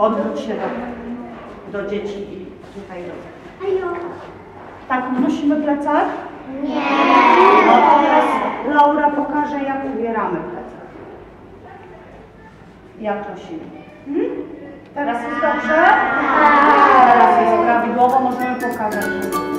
Odwróć się do dzieci i tutaj do... Tak, unosimy plecak? Nie. No teraz Laura pokaże, jak ubieramy plecak. Jak nosimy. Teraz jest dobrze? Teraz jest prawidłowo, możemy pokazać.